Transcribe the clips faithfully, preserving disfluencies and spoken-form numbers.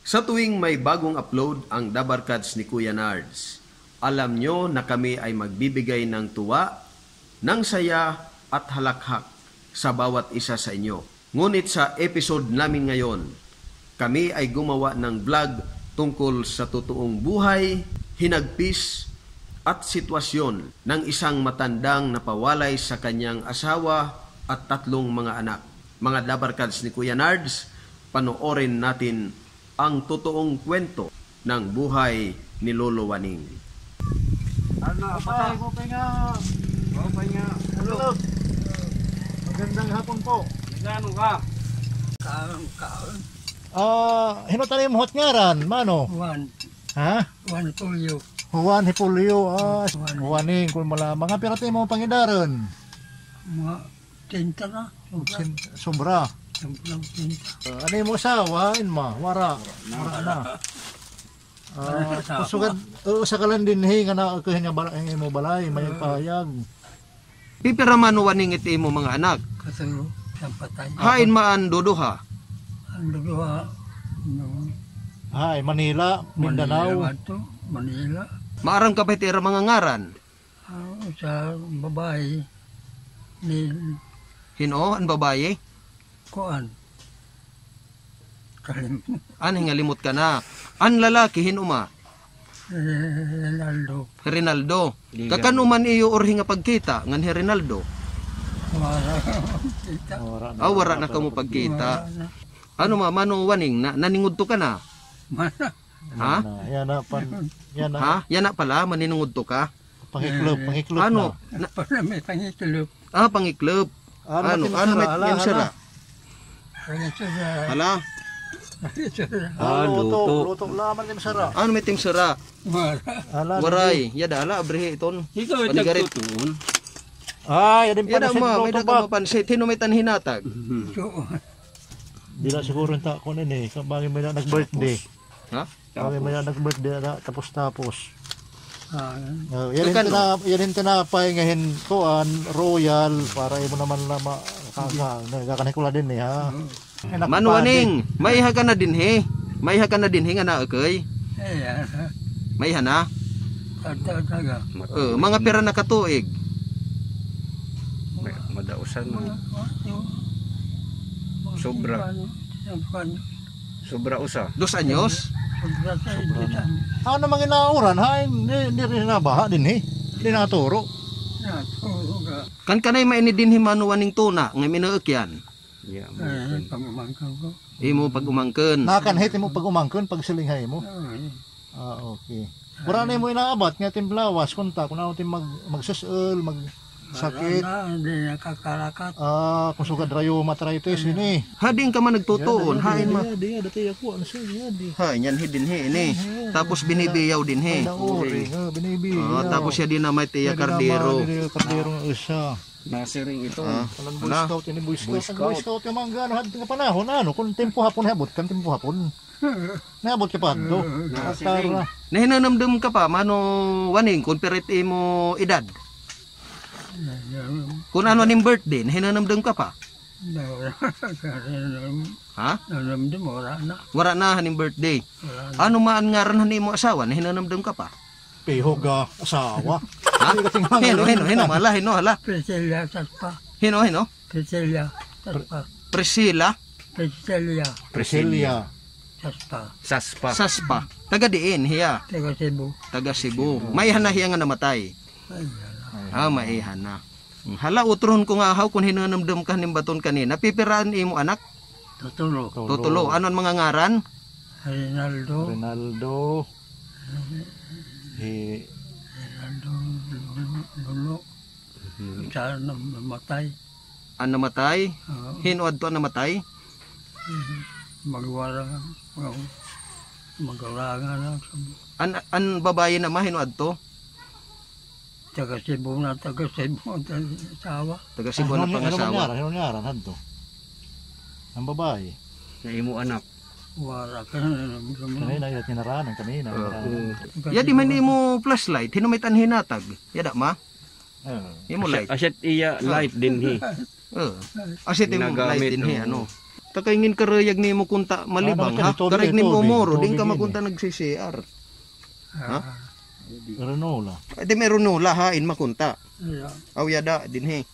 Sa tuwing may bagong upload ang Dabarkads ni Kuya Nards, alam nyo na kami ay magbibigay ng tuwa, ng saya at halakhak sa bawat isa sa inyo. Ngunit sa episode namin ngayon, kami ay gumawa ng vlog tungkol sa totoong buhay, hinagpis at sitwasyon ng isang matandang napawalay sa kanyang asawa at tatlong mga anak. Mga Dabarkads ni Kuya Nards, panoorin natin ang totoong kwento ng buhay ni Lolo Waning. Ano, patay ko pa nga. Oo, pa nga. Hello. Magandang hapon po. Gano ka? Kaon, kaon. Ah, hinutanim hot ngaran, mano? Juan. Ha? Juan Tulio. Juan Hipulio. Ah, Juan. Juaning, kung mala. Mga pirate mo pangidaran. Mga tinta na. Sobra. Sombra. Sobrang tinta. Uh, ano yung mo asawa? In ma, wara. Wara na. Ah, uh, usugad, usakalan din hi nga na ko nga balay mo balay, may payag. Pipira man Waning iti mo mga anak. Kasulo. Siyang patay. Hain maan duduha. Ang lugawa. No. Hay, Manila, Mindanao. Manila. Manila. Manila. Maarang ka pa itira mga ngaran. Uh, sa babae. Ni Hino, ang babaye? Kuan. Kalim. An hingalimot ka na. An lalaki, hinuma? Ronaldo. Rinaldo. Kakanuman iyo or hinga pagkita, ngan hi Rinaldo. Wala. Kita. Wara na. Ah, wara na ka mo pagkita. Wala na. Ano ma, mano Waning, na, naningudto ka na? Mana. Ha? Yan na, pan, yan na. Ha? Yan na pala, maninungudto ka? Pangiklop, pangiklop Ano? na. Na, Para may pangitulog. ah, pangiklub. Ano? Ano may yung sira? Ano sila? Hala? Ano sila? Ah, luto. Luto laman yung sara. Ano may tim sira? Wala. Ala, Waray. Yada, ala, abrihe iton. Ikaw ay Panigarit. nagtutuon. Ah, yan din Yada pansit, ma, may luto daga ba? mapansit. Hino may tanhinatag. So, Dila siguro ta ko nun eh. Bagay may na nag-birthday. Ha? Bagay may na nag-birthday na tapos-tapos. ah, Uh, yan yung Magkano? tina, yan yung tinapay ngayon koan, royal, para imo naman na makaka, nagkakanikula din eh ha. Ay, nakapandi. Mano Waning, may iha ka na din he. May iha ka na din he nga na okay. eh, yan. May iha na. Tataga. Uh, mga pera na katuig. Madausan mo. Sobra. Sobra usa. Dos anyos. Sobra sa edisan. Ano namang inauran ha, hindi, hindi rin nabaha din eh. Hindi naturo. Natuga. Kan kanay mainid din he Mano Waning tuna nga minuukyan. Eh, pangumangkaw ko. Imo pag umangken. Nakanhit mo pag umangkon, pag silinghay mo. Ay, Ah, okay. Wala na mo inaabat nga timblawas, kunta, kung ano tim mag, magsusol, mag sakit. wala na, hindi nakakarakat. Ah, kung sugad rayuma arthritis ini. Hading ka man nagtutuon, hain ma. Di, dati ako, ano siya, di. Ha, yan he din he ini. Tapos binibiyaw din he. Nauri, ha, binibi. Oh, tapos siya din na may tiya kardero. Kardero ng isa. Nasiring ito. Ah, Walang Boy Wala. Scout, ini Boy Scout. Ang Boy Scout yung mga gano'n, hadto nga panahon, ano, kung tempo hapon, habot kan tempo hapon. Naabot ka pa ito. Tara. Nahinanamdam ka pa, Mano Waning, kung pirit mo edad. Kung ano ning birthday, nahinanamdam ka pa. Ha? Naramdam mo, wala na. Wara na haning birthday. Wala na. Ano maan ngaran haning mo asawa, nahinanamdam ka pa. Pihog ah, asawa. Ha? Hino, hino, hino, hala, hino, hala. Priscilla, taspa. Hino, hino. Priscilla, taspa. Priscilla Priscilla, Priscilia. taspa. Saspa. Saspa. Taga diin hiya, Taga Cebu. taga Cebu. Maihan na hiya nga namatay. Ay, Ah, maihan na. Hala, utron ko nga haw kung hinanamdam ka ning baton kanina. Pipiraan imo anak. tutulo. Tutulo. Ano ang mga ngaran? Rinaldo. Ronaldo. Eh, Rinaldo, Lolo. Lolo. Saan na mamatay. Ang namatay? Oo. Hinuad to ang namatay? Magwara. Magwara na. An an babae na hinuad to? Taga Cebu na, taga Cebu. Taga asawa. Taga Cebu na ano pangasawa. nangyari? Ano nangyari? Hadto. Ang babae. Na imo anak. Wara ka na. Kanina, yung tinaranan kanina. Ya di man imo flashlight, hino may tanhinatag. Yada ma? Uh, Imo light. Asyat iya light din hi. Uh. Asit imo Ginagamit, light din he oo. ano. Takaingin karayag ni mo kunta malibang Ano, ha. tubig, Karayag ni mo tubig, moro, tubig din ka yun makunta nag-C R. Ha? Renola. Adi meron no lahain makunta. Iya. Aw yada din he.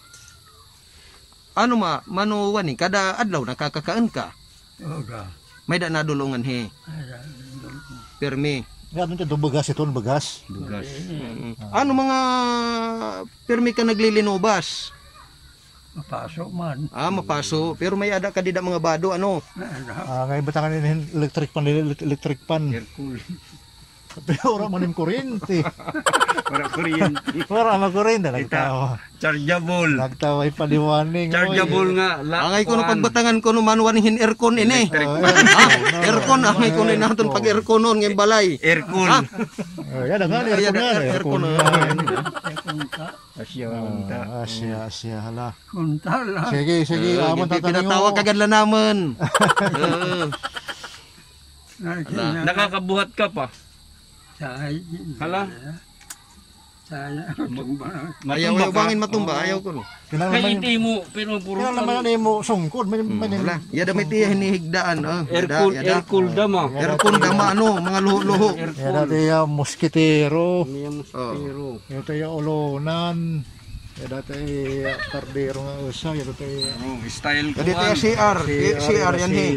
Ano ma, manuwan ni kada adlaw nakakakaan ka. Oga. May da nadulungan he. Iya. Permi. Ganun ka bagas ito, bagas. Bugas. Ano mga permi ka naglilinobas? Mapasok man. Ah, mapaso. Pero may ada ka dida mga bado ano? Ano? Ah, ngayon batangan ni electric pan, electric pan. Hercule. Pero ora manim kuryente. Para kuryente. Ora ma kuryente nagtawa. Chargeable. Nagtawa ipaliwaning. Chargeable nga. La, Angay ko no pagbatangan ko no manuwanihin aircon ini. Aircon angay ko ni naton pag aircon non ng balay. Hercule. Oh, ya dengan Ay, aircon ada na. aircon Aircon na. na. Asya Ah, Asya, asya hala. Kunta lang. Sige, sige, Uh, amon tataningo. pinatawa kagad la naman. Uh, Nakakabuhat ka pa. Saya. Hala. Saya. ayaw ayaw bangin matumba, ayaw ko no. Kinang Kay naman, hindi mo, pero puro kinang naman ni mo sungkod, may may Wala, yada may tiya hinihigdaan. Uh, yada, aircool, yada. aircool dama. Aircon dama ano, mga luho-luho. ya dati ya moskitero, Oh. Pero, ya dati ya olonan, ya dati ya kardero nga usa, ya dati oh, style ko Kadi tiya C R, C R yan he.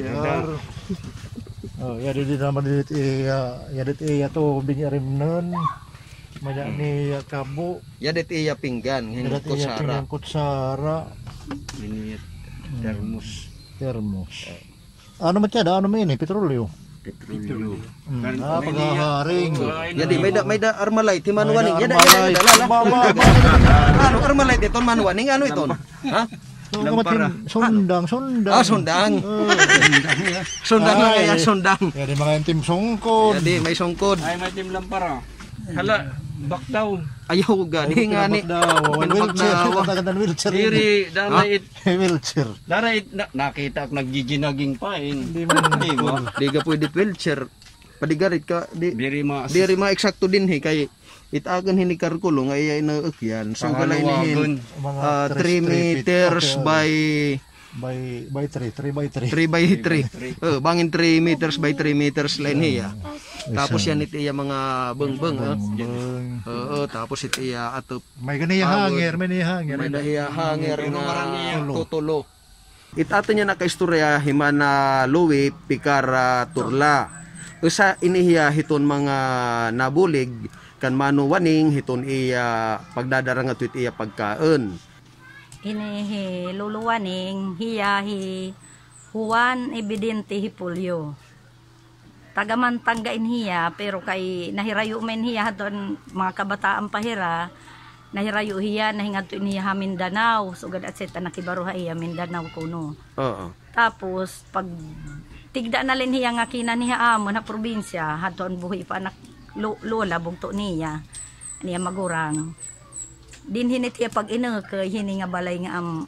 Oh, ya dati naman dito ya ya dati ya to binyarim nun. Maya ni ya kabo, Yada tiya pinggan, ya hin dati ya kutsara. tingang kutsara, minit, thermos, termos. Ano man tiya, ano man ini petrolyo. petrolyo. Hmm. Ah, paghaharing. Yadi may da may da armalite himanuwaning. May Yada da yada armalite. yada. Ba, ba, ba. Ano armalite ito manuwaning ano ito? Ha? So, kamatin, sundang, sundang. Ah, sundang. Oh. Sundang na Ay. kaya sundang. Ya di mga tim sungkod. Yadi may sungkod. Ay, may team lampara. Hala, baktaw. Ayaw gani nga ni. Daw, wheelchair, Pinapagdawa. katagan wheelchair. Diri, dara it, Wheelchair. dara it, na, nakita ako nagjijinaging pa eh. Hindi man Di ba? Di ka pwede wheelchair. Padigarit ka di Diri mas. di rin eksakto din he kay itagan hini karkulo nga iya na ukyan. So galay nihin Mga uh, tres- three three feet. meters Okay, by by by three, three by three. three by three. Oh, bangin three meters by three meters line hiya. Tapos yan iti iya mga beng-beng ah. Bang. Oo, tapos iti iya atop May gani hanger, may ni hanger. may nahiya hanger nga tutulo. Itato niya na kaistorya himana Louis Picara Turla. Usa inihiya hiton mga nabulig kan mano waning hiton iya pagdadarang at iya pagkaon. Inihi luluwaning hiyahi Juan Evidente Hipulyo. Tagaman tanggain hiya pero kay nahirayo men hiya doon mga kabataan pahira nahirayo hiya nahingat to niya Mindanao sugad at seta nakibaruha hiya Mindanao kuno. Oo. Tapos pag tigda na rin hiya nga kina niya amo na probinsya hadton buhi pa anak lo- lola bugto niya niya magurang. Din hinit hiya pag ina kay hini nga balay nga am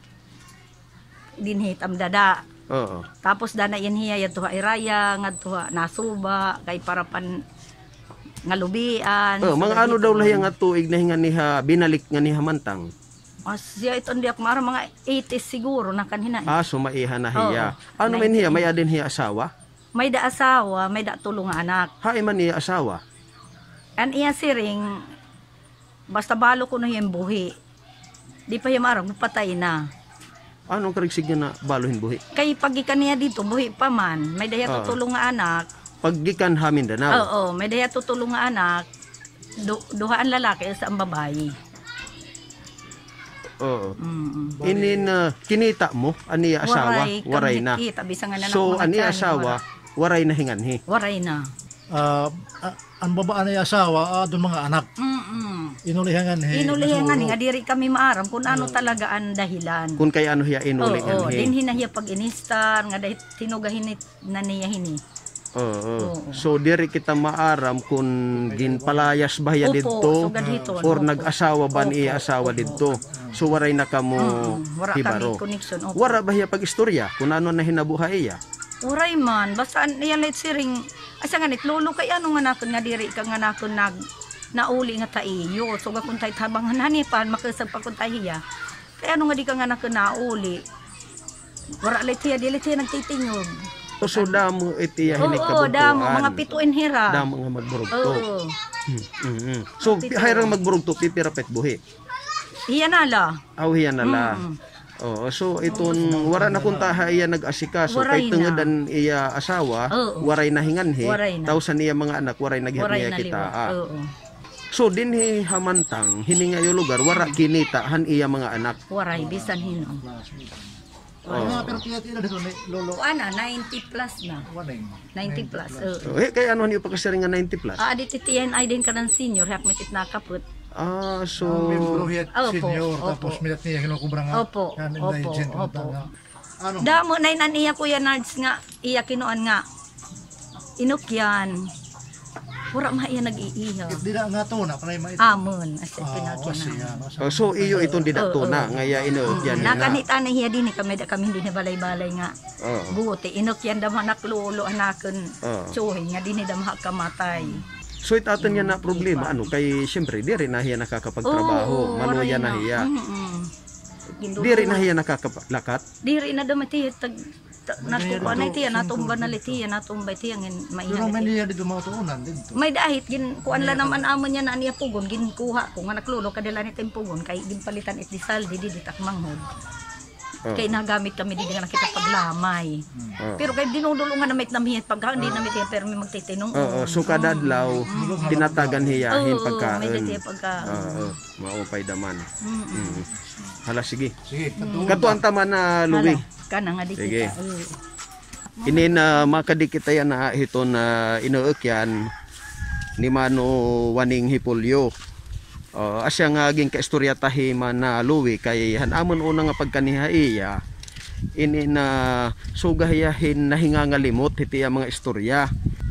dinhit am dada. Oo. Tapos dana yan hiya ya tuha iraya nga tuha nasuba kay para pan nga lubian. Oh, mga ano daw lahi nga tuig na hinga niha binalik nga niha mantang. Asya ito hindi ako mara mga eighties siguro na kanina. Ah, sumaiha na hiya. Oo. Ano men hiya may adin hiya asawa? May da asawa, may da tulong nga anak. Hay man niya asawa. An iya siring basta balo ko na yung buhi. Di pa yung marang patay na. Anong karigsig nga na balohin buhi? Kay pagikan niya dito buhi pa man, may daya Oo. tutulong nga anak. Paggikan ha Mindanao. Oo, may daya tutulong nga anak. Du duhaan lalaki sa ang babae. Oo. Mm. Inin uh, kinita mo ani asawa, Waray, waray na. Kita, bisa nga na So mga ani tiyan, asawa, waray na hinganhi. Waray na. Ah, ah, ang babaan ay asawa, ah, doon mga anak. Mm-mm. Inulihangan he. Inulihan nga diri kami maaram kung ano talaga ang dahilan. Kung kay ano hiya Oo, inulingan oo. hi. Din hinahiya pag inistar nga dahil tinugahin na niya hini. Oo. oo. Oo. So diri kita maaram kung ginpalayas ba hiya Opo, didto sugad hiton, or opo. nag-asawa ba ni asawa didto. So waray na kamo Mm, wara hibaro. kami connection. Opo. Wara ba hiya pag istorya kung ano na hinabuhay iya? Uray man, basta niya light siring asa nga nit lolo kay ano nga nakon nga diri ka nga nakon nag nauli nga taiyo. So ga kun tay tabang hanani pan makasag pa kun tahiya. Kaya ano nga di ka nga nakon nauli. Wara litiya, di litiya nagtitingog. So damo iti Oo, hinig oo, kabugtuan. damo, mga pituin hira. Damo nga magburugto. Oo. Hmm, hmm, hmm. So hayrang magburugto pipirapet buhi. Hiya nala. Aw hiya nala. Mm. Oo, so iton wara na kunta ha iya nag-asikaso Waray kay na. tungadan iya asawa, Oo. waray na hinganhi, Waray na. tawsan iya mga anak waray Waray naghirniya na kita. liwa. Ah. Oo. So dinhi hamantang hininga yo lugar wara kinita han iya mga anak. Waray, bisan hinom. Ay, nga, pero tila-tila dito, ni lolo. Ana, ninety plus na. Waning. ninety plus. Oo. So, eh, kay ano niyo pagkasari nga ninety plus? Ah, di titiyan ay din ka ng senior, hak mitit nakaput. Ah, so Ang membro hiyat Opo, senior, opo. tapos milat niya kinukubra nga. Opo, Yan, opo, indigent, opo. nga. Ano? Damo na inan iya kuya Nards nga, iya kinuan nga. Inukyan. Pura ma iya nag-iiha. Di na nga to na, panay mait. Amon, as Ah, pinakyan wasi na. yan. oh, so iyo itong didato Oo, na oo. ngaya ino yan na. Nakanita na hiya din kami da kami din na balay-balay nga. Oo. Buti inukyan da manak lolo anakon. Oo. Tsuhin nga din da kamatay. So itaton yan na problema ano kay syempre di rin na hiya nakakapagtrabaho, maluya na hiya. Di rin na hiya nakakalakat. Diri na damati tag natukuan na tiya natumba na litiya natumba tiya ngin Pero may maihan. niya dito mga tuunan dito. May dahit gin kuan la naman amon niya na niya pugon gin kuha ko nga naklulo kadala ni tempugon kay gin palitan it di saldi di di takmanghod. Oh. Kay nagamit kami di nga nakita paglamay. Oh. Pero kay dinudulungan na may namihit pagka hindi na may pero may magtitinong. Oo, so kada adlaw tinatagan hiyahin Oo, may pagkaon. dati pagkaon. Oo, maupay daman. Mm. Hala sige. Sige, katu. Katuan tama na luwi. Kana nga di Sige. kita. Oo. Ini na makadikit tayo na ito na inuukyan ni Mano Waning Hipulyo. Uh, asya nga aging kaistorya tahi man na luwi kay hanamon una nga pagkanihaiya ini na sugahiyahin na hingangalimot iti ang mga istorya.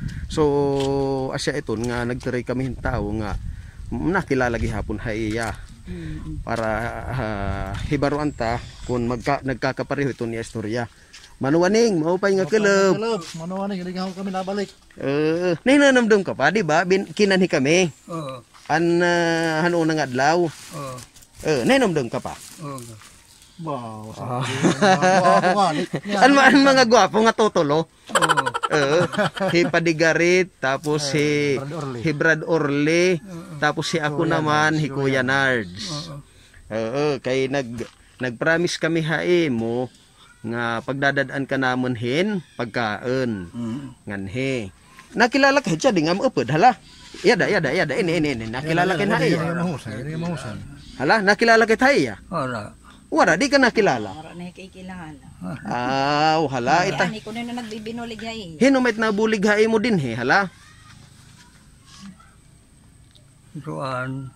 So asya iton nga nagtiray kami tao nga nakilala gihapon haiya para uh, hibaruan ta kung magka, nagkakapareho ito ni istorya. Manuwaning, maupay nga kelab. Kalab, manawa na, galing kami nabalik. Uh, nahinanamdam ka pa, di ba? Bin, kinanhi kami. Oo. An uh, hano nga adlaw. Oo. Uh, nahinamdam ka pa. Oo. Wow, sabi. Wow, nga. An, an mga gwapo nga totolo. Oo. Uh, si Padigarit, tapos si, Brad Orly. si Brad Orly, tapos si ako naman, si Kuya Nards. Oo. Oo, kay nag nagpromise kami hae mo nga pagdadadaan ka namon hin pagkaon nganhe. Nakilala ka siya di nga maupod hala. Yada yada yada ini ini ini nakilala ka na Hindi iya. yung mahusan, hindi yung mahusan. Hala nakilala ka tayo. Wala. Wala di ka nakilala. Para na kay kailangan. Ah, hala ita. Ani ko na nagbibinulig ay. Hinumit na bulig hae mo din he hala. Kuan.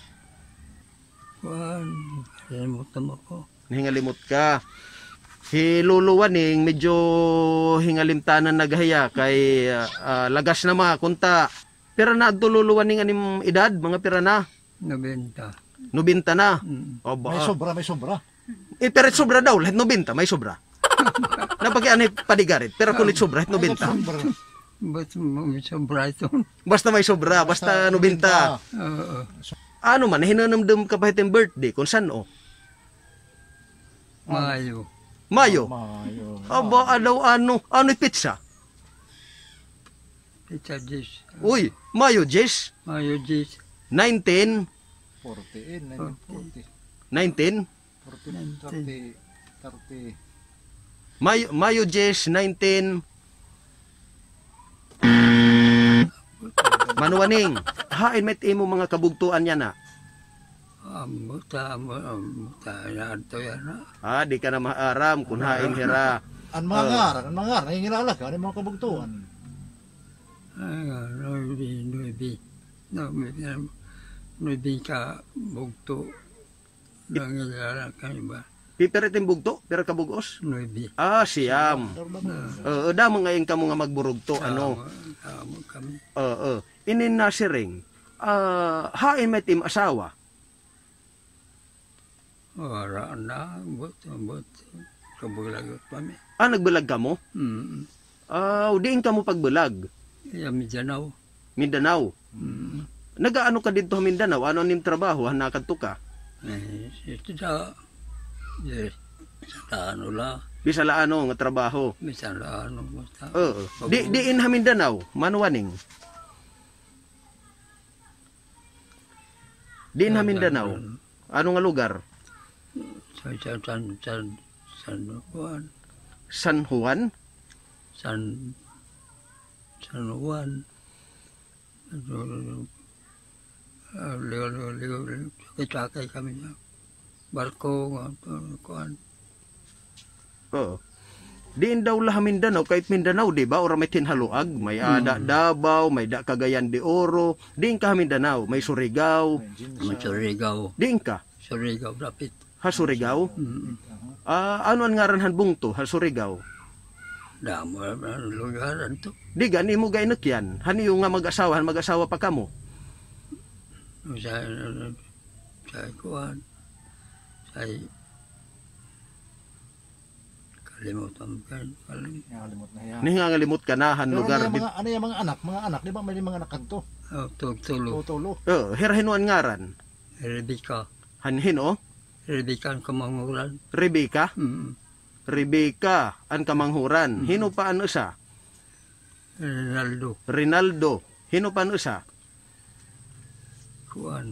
Kuan. Kalimutan mo ko. Hingalimot ka. Si Lolo Waning medyo hingalimtanan nagahaya kay ah, ah, lagas na mga kunta. Pero na adto Lolo Waning anim edad mga pira na. Nabenta. Nubinta na. Mm. O May ba? sobra, may sobra. Eh, pero sobra daw. Lahat nubinta. May sobra. Napag-ano padigarit. Pero kulit sobra. Lahat nubinta. Sobra. Ba't mo sobra ito? Basta may sobra. Basta nubinta. Oo. Ano man, hinanamdam ka pa itong birthday. Kung saan o? Mayo. Mayo. Mayo. Aba, adaw ano. Ano pizza? Pizza dish. Uy, Mayo, Jess. Mayo dish. nineteen. forty, eh, nineteen forty. nineteen. forty, thirty, thirty. Mayo, Mayo Jess, nineteen. Manuwaning. Hain met imo mga kabugtuan yan na. Amuta, amuta, ato yan na. Ah, di ka na maaram kung hain hira. Ang mga ngaran, ang mga ngaran, nangingilala ka, ang mga kabugtuan. Ay, nubi, nubi. Nubi, nubi ka bugto. Nangilala ka ba? Pipiritin bugto, pero kabugos. Nubi. Ah, siyam. Oo, damo ngayon ka mo nga magburugto, ano. Tama kami. Oo, inin na si Ring. Ah, hain met im asawa. Wala na, but, but, kabulagot kami. Ah, nagbulag ka mo? Mm. Ah, diin ka mo pagbulag. Kaya Mindanao. Mindanao. Mm. Nagaano ka dito sa Mindanao? Ano nim trabaho? Hanakad to ka? Eh, ito sa, yes, sa ano la, Bisala ano nga trabaho. Bisan ano basta. Oo. Di di in Mindanao, Manuaning. Di in Mindanao. Ano nga lugar? Sa sa san san san Juan. San Juan? San San Juan. Leo leo leo sakay kami na barko nga kuan. Oo. Diin daw lah Mindanao, kahit Mindanao, di ba? Ora may Tinhaluag, may Ada Davao, may Da Cagayan de Oro. Diin ka Mindanao, may Surigao. May Surigao. Diin ka? Surigao rapid. Ha Surigao? Mm. Ah, ano ang ngaran han bungto? Ha Surigao? Damo ang lugaran to. Di gani mo gainak yan. Hani yung nga mag-asawa, han mag-asawa pa kamo. Sa sa kuan. Sa kalimutan kan kalim. Nakalimot na yan. Ni nga ngalimot ka na han Pero lugar. ano yung mga, ano yung mga anak, mga anak, di ba may mga anak kanto? Oh, tulo. Tutulo. Oh, herahinuan ngaran. Rebecca. Hanhin oh. Rebecca ang kamanguran. Rebecca. Mm. Rebecca ang kamanghuran. Hino pa ano sa? Ronaldo. Rinaldo. Hino pa ano sa? Kuan.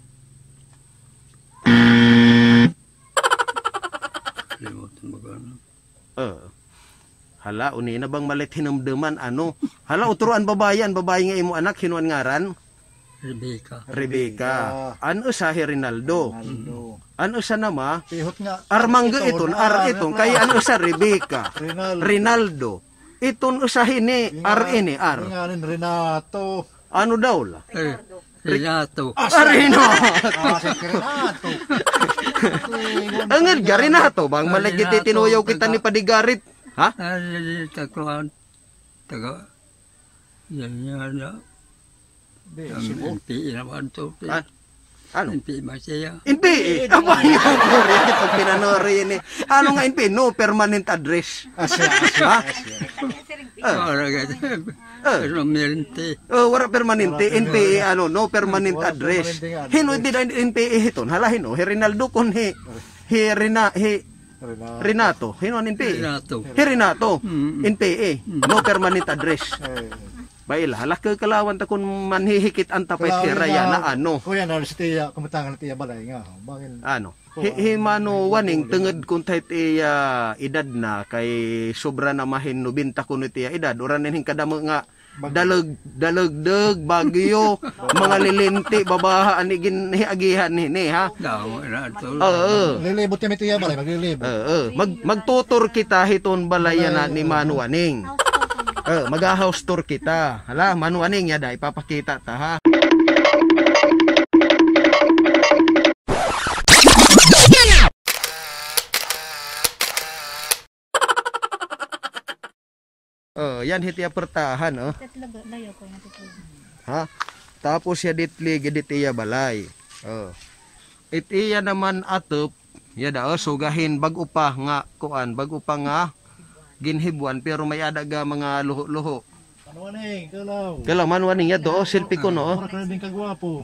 Kalimutan mo gano'n. Uh, hala, uni na bang malit hinamdaman, ano? Hala, uturuan babayan, babae nga imo anak, hinuan ngaran? Rebecca. Rebecca. Ano sa Rinaldo? Ronaldo. Ano sa nama? Pihot nga. Armangga iton, ar iton, kaya ano sa Rebecca? Rinaldo. Rinaldo. Iton usahin ni, ar ini, ar. Nganin Renato. Ano daw la? Eh, Renato. Arino! Ah, si Renato. Angad ga, Renato, bang malagit tinuyaw kita ni Padigarit? Ha? Ah, takuan. Taga. Yan yan yan. Ang N P I naman to. Ah, ano? N P I masaya. N P E. Aba yung puri itong pinanori ni. Ano nga N P E? No permanent address. Asya, asya, Ha? asya. Para ka. Pero merente. Oh, wala permanente. N P E ano, no permanent Wala address. permanente nga Hino di na N P E hiton. Hala hino, hi Rinaldo kon hi hi Rina hi Renato. Renato. Hino ang N P E? Renato. Hi Renato. Mm. N P E. No permanent address. Eh, Baila, hala ka kalawan ta kun manhihikit ang tapay Kalawan ti raya nga, na ano. Kuya na si Tiya, kumutangan na Tiya balay nga. Bakit? Ano? Hi, hi mano waning tenged kun tayo ti ah, edad na kay sobra na mahin no binta kun ti edad oran nin kadamo nga dalag dalagdeg bagyo mga lilinti babaha ani ginagihan ni ha. Damo na to. Oo. Lilibot kami Tiya balay, maglilibot. Oo. Mag magtutor kita hiton balayan na ni Manuaning. Eh, mag-house tour kita. Hala, Manuaning ya da ipapakita ta ha. Oh, yan hiti pertahan oh. Ha? Tapos ya ditli giditiya balay. Oh. Itiya naman atop ya da oh, sugahin bag-o pa nga kuan, bag-o pa nga ginhibuan pero may adaga mga luho-luho. Ano ning, kalaw. Kala Manuaning ya do oh, selfie ko no. Para ka din kagwapo.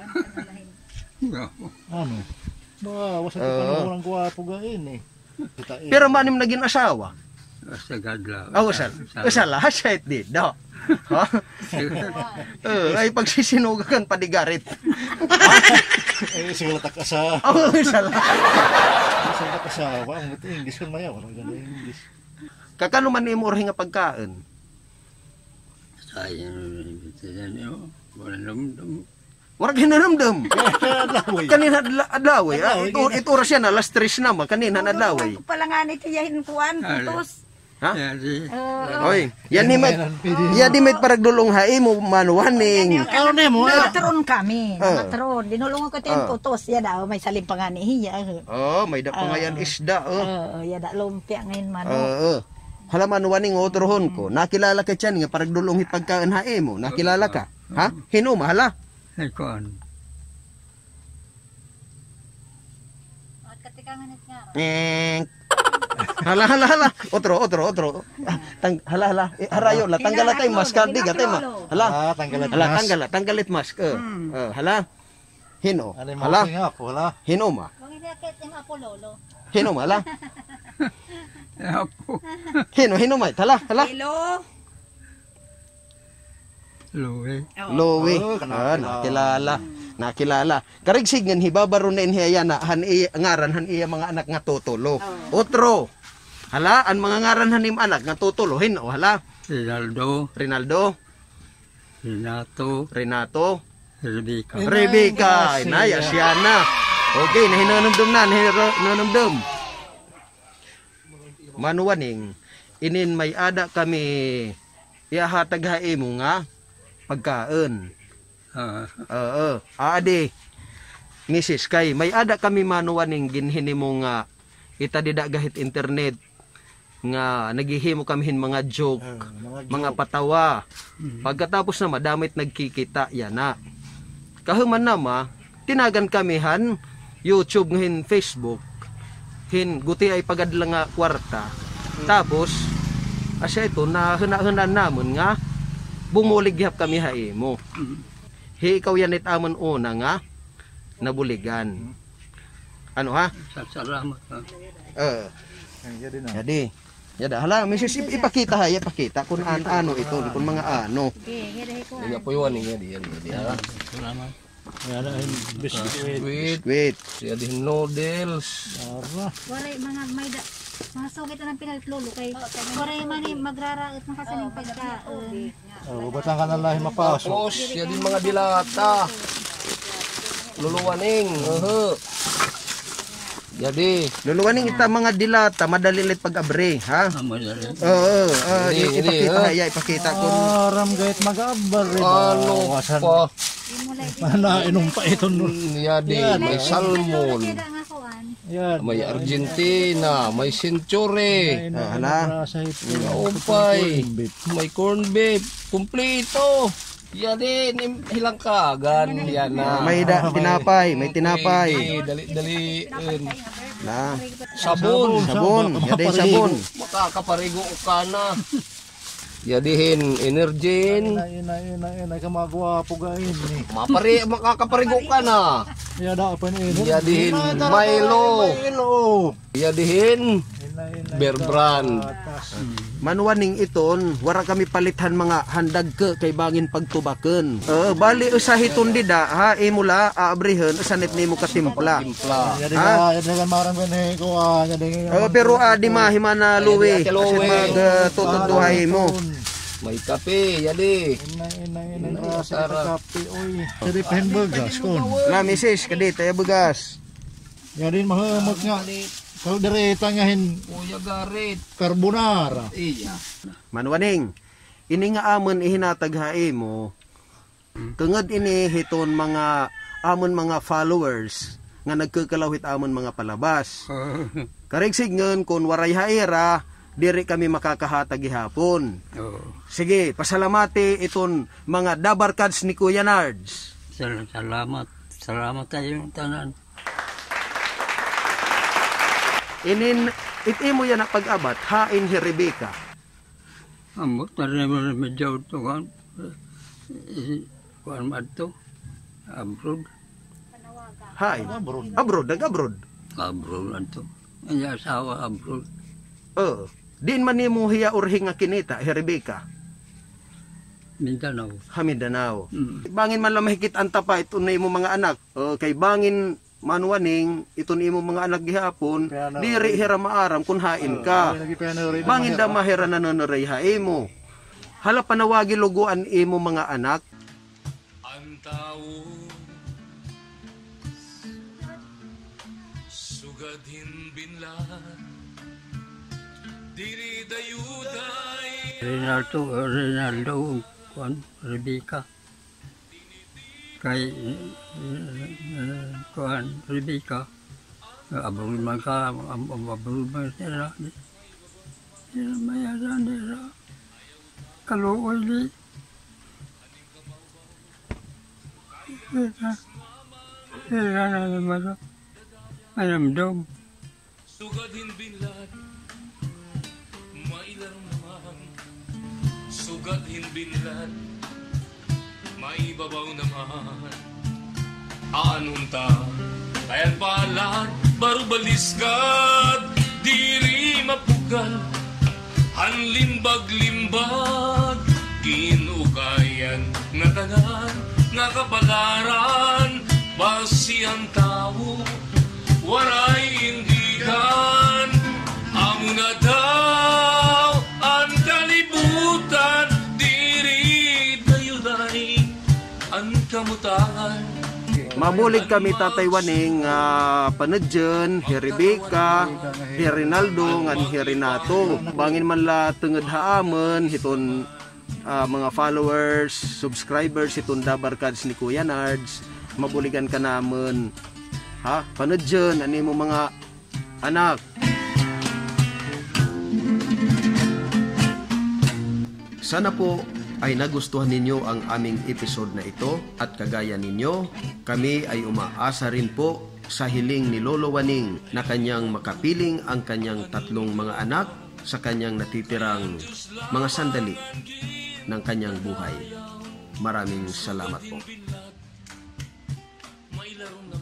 Ano? Ba, wasa ka Oo. pa ng gwapo gain eh. Kita eh. Pero manim naging asawa. Sa gadla. Ah, usal. Usal ha siya di do. Ha? Eh, ay pagsisinugan padigarit. Eh, siguro tak asa. Oh, usal. Siguro tak asa. Ang buti English kan maya, wala ganda English. Kakano man imo nga pagkain? Sayang niyo. Wala naman. Warag hinaramdam. Kaya laway. Kanina adla- adlaway. Ah, Adlaway, ito, ito oras yan, alas tres na ma. Kanina adlaway. Ko pala nga ni tiyahin kuan, putos. Ha? Yari. Oy, yan ni met. Ya di met parag dulong hai mo Manuaning. Ano na mo? Namatron kami, Ah. namatron. Dinulungan ko tayo Ah. putos. Ya daw, may salim pa nga ni hiya. Oh, may da pa nga yan isda oh. Oo, ya da lumpia ngayon man. Oo. Hala Manuaning otrohon ko. Nakilala ka tiyan nga parag dulong hipagkaan hae mo. Nakilala ka? Ha? Hinuma hala. Ay kuan. Eh. Hala hala hala. Otro otro otro. Ah, Tang hala hala. Eh, harayo la tanggal tay mask di gatay ma. Hala. Ah, tanggalan. Hala tanggal tanggalit mask. Eh. Eh, hala. Hino. Ano mo Hala. nga po, hala. Hinuma. Kung hindi akit yung apo lolo. Hinuma hala. Apo. Hino, hino may. Hala, hala. Hello. Luwe. Lowe. Oh, Ah, nakilala. Nakilala. Karigsig ngan hibabaro na inhiya na han iya ngaran han iya mga anak nga tutulo. Otro. Hala, ang mga ngaran han im anak nga tutulo. Hino, hala. Rinaldo. Rinaldo, Renato. Renato, Rebecca. Rebecca. Inaya siya na. Okay, nahinanumdum na, nahinanumdum. Manuwaning, inin may ada kami iahatag haimo nga pagkaon. Ah, Oo, aade. Misis kay may ada kami manuwaning ginhini mo nga itadida gahit internet nga naghihimo kami hin mga joke, mga patawa. Pagkatapos na madamit nagkikita yan na. Kahuman nama, tinagan kami han YouTube ngahin Facebook. Hin guti ay pagadla nga kwarta. Tapos asya ito na hina-hinan namon nga bumulighap kami haimo. Hi ikaw yan it amon una nga nabuligan. Ano ha? salamat. Ha. Eh, Jadi na. jadi yada hala misis ip- ipakita ha, ipakita kun an ano ito, kun mga ano. Iya po yun, iya diyan. Iya. Salamat. Yan ay biskuit. Sweet. Wait. Siya din noodles. Ara. Waray mga may da, mga sugit na ng pinaglolo kay waray man ni magraraot ng kasi ng pagkaon. Oh, batang ka na lahi mapasok. Tapos, siya din mga dilata. Luluwaning. Uh Jadi, Luluwaning ita mga dilata madali lit pag-abre, ha? Amo na rin. Oo, uh, Ini, ini, ipakita ha? ha, ya, ipakita kun Aram gayet mag-abar. ano pa? Mana inom pa ito nun. Yadi, may salmon. Kaya nga kuan. Yan. May Argentina, may Century, Ah, hala. Umpay, may corn beef, kumplito. Yan din, im- hilang kagan, yan na. may da, tinapay, may tinapay. Dali, dali, dali. Na, Sabon, sabon, yada yung sabon. makakaparigo ka na. Yadihin, energin, Ina, ina, ina, ina, ka magwapo gain ni. mapari, makakaparigo ka na. Yan na pa ni. Yadihin, Milo. Milo. Yadihin, Ina, ina. Bear Brand. Manuwaning iton, wara kami palithan mga handag ke kay bangin pagtubaken. Eh, bali usahiton dida, ha, imula aabrihen usanit nimo katimpla. Timpla. Yan nga, yan nga marang gani ko ah, yan Eh, pero adi mahimana luwi, Adi, ate kasi luwi. magtutuduhay mo. May kape, yadi. Ina, ina, ina, rasa ka kape oy. Jadi pembegas kon. La misis kadit ay bugas. Yan din mahamot nga. Kalau dari tanyahin Kuya Garit. carbonara. Iya. Manuwaning, ini nga amon ihinatag haimo. Tungod ini hiton mga amon mga followers nga nagkakalawit amon mga palabas. Karigsig ngon kun waray haira, diri kami makakahatag gihapon. Oo. Sige, pasalamati iton mga dabarkads ni Kuya Nards. Sal- Salamat. Salamat tayo tanan. Inin itimo yan na pag-abat hain hi Rebecca. Amo na rin mo rin medyo ito kan. Kuan man ito. Abroad. Hain. Abroad, nag-abroad. Abroad lang ito. Ang asawa abroad. Oh, din man nimo hiya urhing nga kinita hi Rebecca. Mindanao. Hamindanao. Mm. Bangin man lang mahigit anta pa ito na imo mga anak. O, kay bangin manuwaning ito na imo mga anak gihapon, Kaya na- diri hira maaram kun hain ka. Lagi pa na Bangin da mahira na nanonoray haimo. Hala panawagi luguan imo mga anak. Ang tao sugadhin binlan diri dayuday Rinaldo, Rinaldo, kuan, Rebecca. Kay, uh, kuan, Rebecca. Abroad man ka, ab- ab- abroad man sila. Sila mayaran nila. Kaluoy ni. Sila, sila na naman. Malamdom. sugadhin binlan mailang naman sugadhin binlan maibabaw naman anong ta ayan palan baru baliskat diri mapuk sugal, hanlimbag-limbag, ginugayan nga tanan, nga kapalaran, basi ang tao, waray indigan, amo na daw ang kalibutan, diri dayuday ang kamutangan. Mabulig kami Tatay Waning nga uh, panadyan, hi Rebecca, hi Rinaldo, ngan hi Renato. Bangin man la tenged haamen hiton uh, mga followers, subscribers hiton Da Barkads ni Kuya Nards. Mabuligan ka naman. Ha? Panadyan, ani mo mga anak. Sana po ay nagustuhan ninyo ang aming episode na ito at kagaya ninyo, kami ay umaasa rin po sa hiling ni Lolo Waning na kanyang makapiling ang kanyang tatlong mga anak sa kanyang natitirang mga sandali ng kanyang buhay. Maraming salamat po. May larong